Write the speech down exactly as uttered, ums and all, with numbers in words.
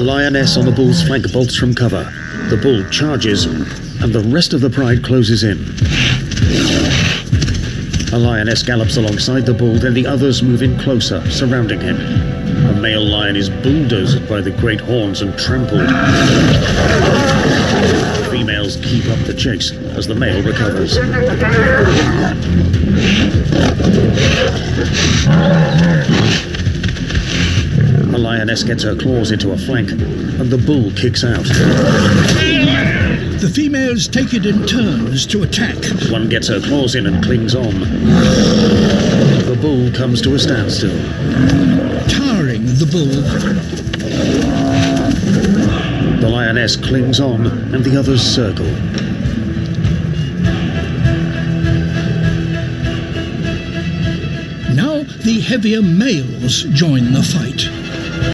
lioness on the bull's flank bolts from cover. The bull charges, and the rest of the pride closes in. A lioness gallops alongside the bull, then the others move in closer, surrounding him. The male lion is bulldozed by the great horns and trampled. The females keep up the chase as the male recovers. The lioness gets her claws into a flank, and the bull kicks out. The females take it in turns to attack. One gets her claws in and clings on. The bull comes to a standstill. Tiring the bull. The lioness clings on, and the others circle. Now the heavier males join the fight.